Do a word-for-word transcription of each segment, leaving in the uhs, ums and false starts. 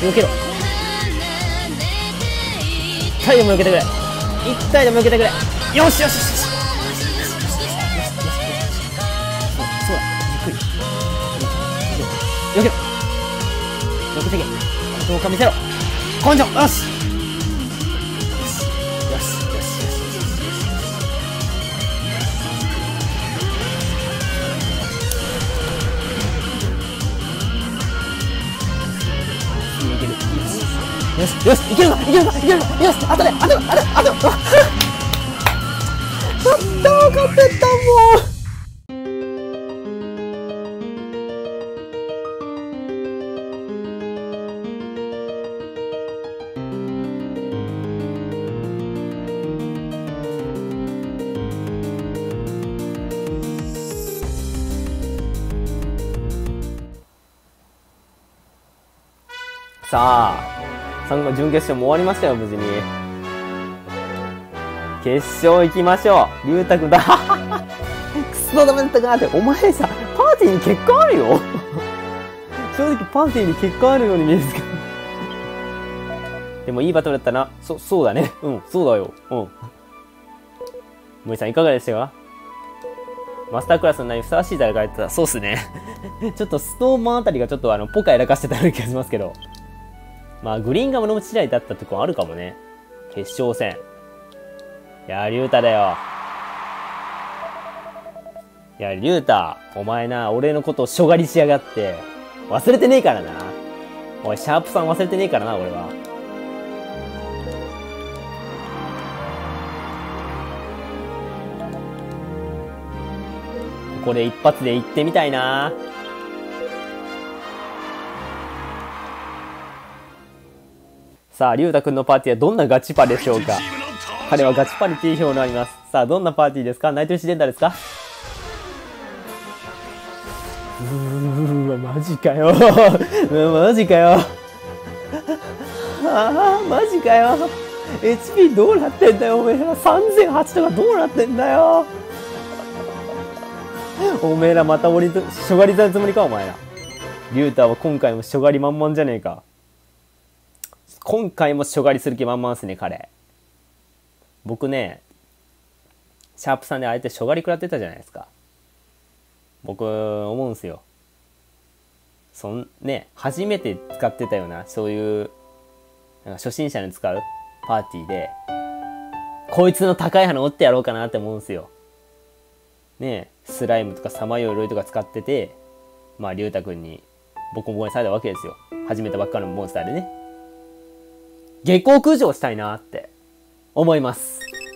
避けろ。一体でも避けてくれ。一体でも避けてくれ。よしよしよしよし。そうだ、ゆっくり避けろ。避けてけ。どうか見せろ。根性。よしよしよしよし。いける。よしよし、いけるぞいけるぞいけるぞ。よし、あとであとであとであとで。やったー、勝てた。もうさあ、さんが準決勝も終わりましたよ、無事に。決勝行きましょう。龍太くんだ。くそダメだったかなって。お前さ、パーティーに結果あるよ。正直パーティーに結果あるように見えるんですけど。でもいいバトルだったな。そ、そうだね。うん、そうだよ。うん。森さんいかがでしたか？マスタークラスの名にふさわしい誰かやってた。そうっすね。ちょっとストーンマンあたりがちょっとあの、ポカやらかしてたような気がしますけど。まあ、グリーンガムの次第だったとこあるかもね。決勝戦。いやー、リュウタだよ。いや、リュウタ、お前な、俺のことをしょがりしやがって。忘れてねえからな。おい、シャープさん忘れてねえからな、俺は。ここで一発で行ってみたいな。さあ、リュウタくんのパーティーはどんなガチパでしょうか。彼はガチパに定評のあります。さあ、どんなパーティーですか？ナイトインシデンタですか？うーわ、マジかよ。マジかよ。ああ、マジかよ。エイチピー どうなってんだよ、おめえら。さんぜんはちとかどうなってんだよ。おめえらまた俺と、しょがりたつもりか、お前ら。リュウタは今回もしょがり満々じゃねえか。今回もしょがりする気満々ですね、彼。僕ね、シャープさんであえてしょがり食らってたじゃないですか。僕、思うんすよ。そん、ね、初めて使ってたような、そういう、なんか初心者に使うパーティーで、こいつの高い花折ってやろうかなって思うんすよ。ね、スライムとかさまよいロイとか使ってて、まあ、リュウタくんにボコボコにされたわけですよ。始めたばっかのモンスターでね。下克上したいなって思います。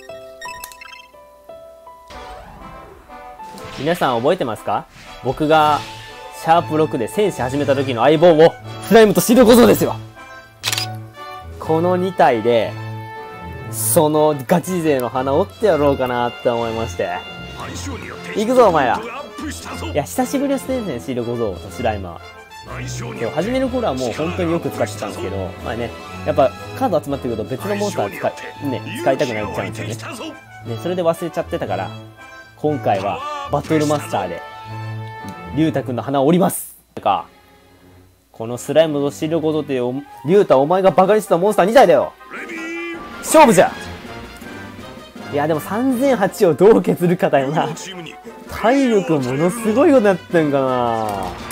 皆さん覚えてますか？僕がシャープろくで戦士始めた時の相棒をスライムとシール小僧ですよ。このに体でそのガチ勢の花折ってやろうかなって思いまして。行くぞお前ら。いや、久しぶりですね、シール小僧とスライマー。でも始める頃はもう本当によく使ってたんですけど、まあね、やっぱカード集まってくると別のモンスター使い、ね、使いたくなっちゃうんですよね。ね、それで忘れちゃってたから、今回はバトルマスターで、リュウタくんの花を折ります。か、このスライムとシール小僧っていう、リュウタお前がバカにしてたモンスターに体だよ。勝負じゃ。いやでもさんぜんはちをどう削るかだよな。体力ものすごいことになってんかな。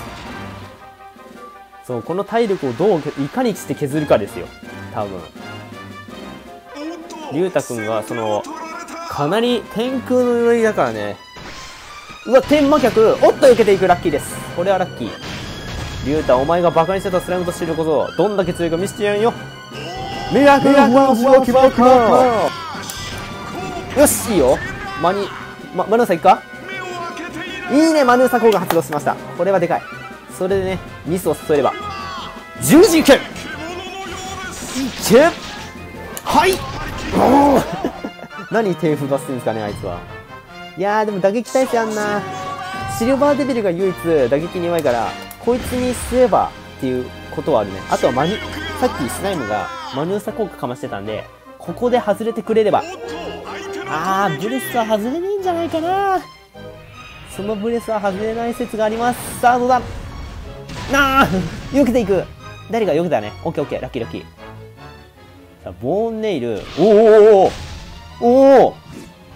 そう、この体力をどういかにして削るかですよ、多分。リュウタくんがそのかなり天空の鎧だからね。うわ、天魔客、おっと避けていく。ラッキーです。これはラッキー。リュウタお前がバカにしてたスライムとしてることをどんだけ強いか見せてやんよ。ミラクルワンスを決まった。よし、いいよ。マニ、ま、マヌーサいくか。いいね、マヌーサ効果発動しました。これはでかい。それでね、ミスを誘えれば十字いけいけ。はい。お何手振らせてんですかね、あいつは。いやーでも打撃耐性あんな。シルバーデビルが唯一打撃に弱いから、こいつにすればっていうことはあるね。あとはマニ、さっきスライムがマヌーサ効果かましてたんで、ここで外れてくれれば。あー、ブレスは外れねえんじゃないかな。そのブレスは外れない説があります。さあ、どうだ。ああ避けていく。 誰が避けたね。オッケーオッケー。ラッキーラッキー。さあ、ボーンネイル。おーおーおーおーおー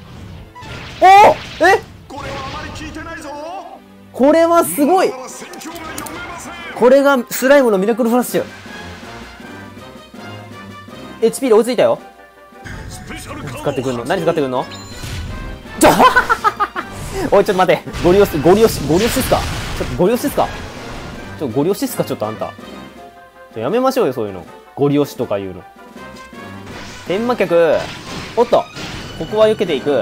えこれはすごい。これがスライムのミラクルフラッシュ。エイチピー で追いついたよ。使ってくんの何使ってくんのちょおい、ちょっと待って。ゴリ押し、ゴリ押し、ゴリ押しっすかちょっとゴリ押しっすかちょっとゴリ押しっすかちょっとあんた。ちょやめましょうよ、そういうの。ゴリ押しとか言うの。天魔客。おっと。ここは避けていく。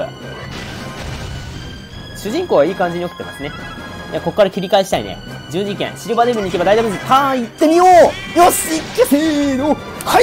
主人公はいい感じに避けてますね。いや、ここから切り返したいね。十字剣。シルバーデブに行けば大丈夫です。はーい、行ってみようよし行けせーのはい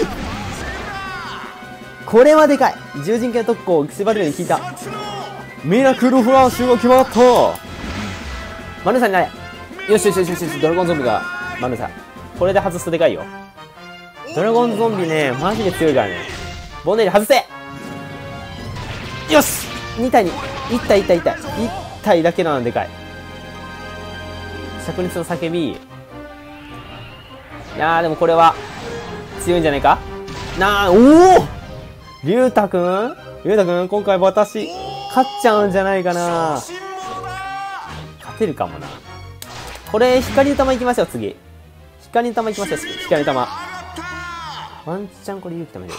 これはでかい十字剣特攻、シルバーデブに効いた。ミラクルフラッシュが決まったマヌさんになれよしよしよしよし、ドラゴンゾンビが、マヌさん。これで外すとでかいよ。ドラゴンゾンビね、マジで強いからね。ボンネイル外せよしに体に、いち体いち体いち体。いち体だけなのでかい。灼熱の叫び。いやーでもこれは、強いんじゃないかなあ、おおりゅうたくんりゅうたくん今回私、勝っちゃうんじゃないかな勝てるかもな。これ、光の玉いきましょう、次。光の玉いきましょう、光の玉。ワンチャンこれ勇気ためる。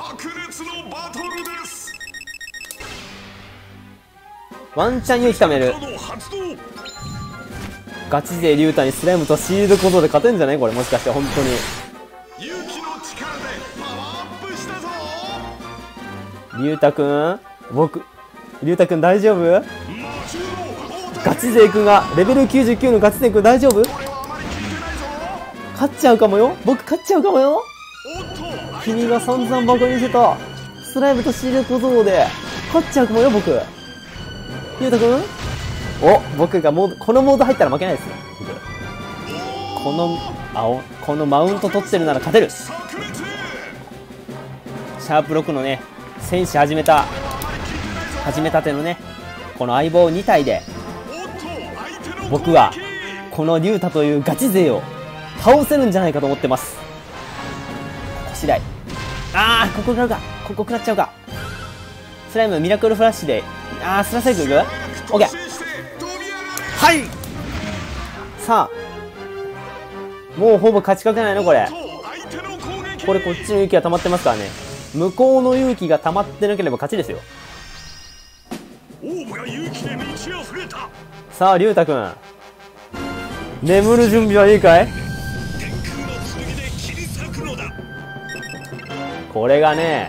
ワンチャン勇気ためる。ガチ勢リュウタにスライムとシールド小僧で勝てんじゃないこれもしかして本当に。リュウタくん僕、リュウタくん大丈夫ガチ勢くんが、レベルきゅうじゅうきゅうのガチ勢くん大丈夫勝っちゃうかもよ僕勝っちゃうかもよ君が散々バカにしてたスライムとシールド小僧で勝っちゃうかもよ僕。リュウタくんお、僕がモード、このモード入ったら負けないですね。この、青、このマウント取ってるなら勝てる。シャープろくのね、戦士始めた、始めたてのね、この相棒に体で、僕は、このリュウタというガチ勢を倒せるんじゃないかと思ってます。ここ次第。あー、ここ食らうか。ここ食らっちゃうか。スライムミラクルフラッシュで、あー、スラサイクいく？オッケー。はいさあ、もうほぼ勝ちかけないのこれ。これこっちの勇気が溜まってますからね。向こうの勇気が溜まってなければ勝ちですよ。さあ、リュウタくん。眠る準備はいいかい？これがね、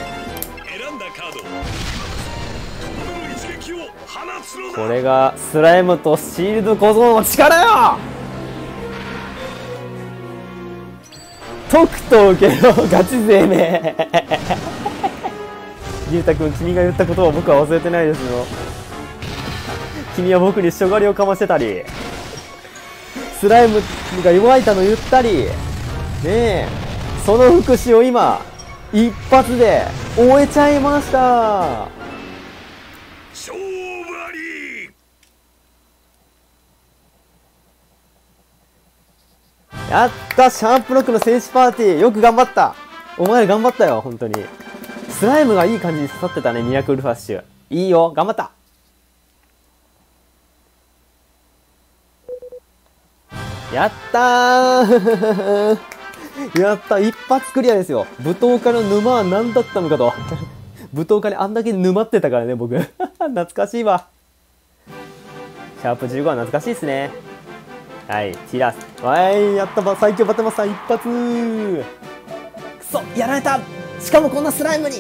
これがスライムとシールド小僧の力よ。とくと受けろガチ勢めリュウタくん、君が言ったことを僕は忘れてないですよ。君は僕にしょがりをかましてたり、スライムが弱いたの言ったりねえ、その復讐を今一発で終えちゃいました。やったシャープロックの戦士パーティーよく頑張った。お前ら頑張ったよ本当に。スライムがいい感じに刺さってたね。ミラクルフラッシュいいよ、頑張った。やったーやった一発クリアですよ。舞踏家の沼は何だったのかと舞踏家にあんだけ沼ってたからね僕懐かしいわ。シャープじゅうごは懐かしいっすね。はい、ティラス。わい、やったば、最強バテマスさん一発くそ、やられたしかもこんなスライムに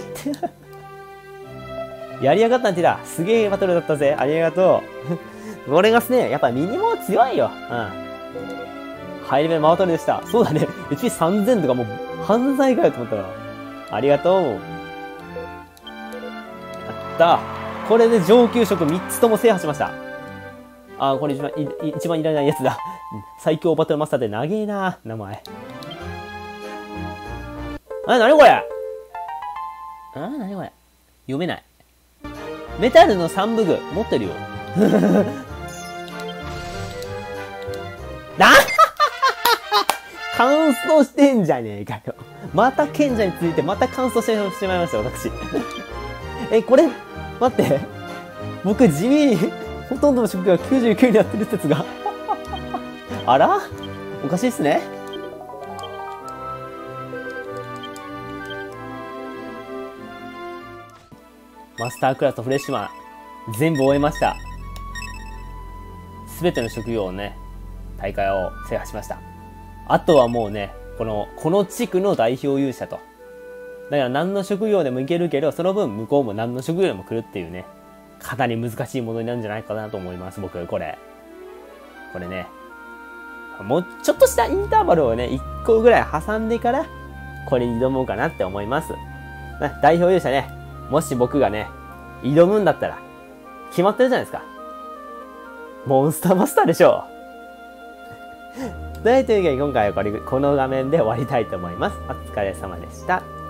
やりやがったな、ティラ。すげえバトルだったぜ。ありがとう。これがっすね、やっぱミニモー強いよ。うん。ハイレベルマワトルでした。そうだね。エイチピーさんぜん とかもう犯罪かよと思ったら。ありがとう。やった。これで上級職みっつとも制覇しました。あー、これ一番い、一番いらないやつだ。最強バトルマスターで長えな、名前。あ、なにこれあー、なにこれ読めない。メタルのさん部具、持ってるよ。あ乾燥してんじゃねえかよ。また賢者についてまた乾燥してしまいました、私。え、これ、待って。僕地味に、ほとんどの職業がきゅうじゅうきゅうになってる説が。あらおかしいっすね。マスタークラスとフレッシュマン、全部終えました。すべての職業をね、大会を制覇しました。あとはもうね、この、この地区の代表勇者と。だから何の職業でもいけるけど、その分向こうも何の職業でも来るっていうね、かなり難しいものになるんじゃないかなと思います、僕、これ。これね。もうちょっとしたインターバルをね、いっこぐらい挟んでから、これに挑もうかなって思います。代表勇者ね、もし僕がね、挑むんだったら、決まってるじゃないですか。モンスターマスターでしょう。というわけで今回はこれ、この画面で終わりたいと思います。お疲れ様でした。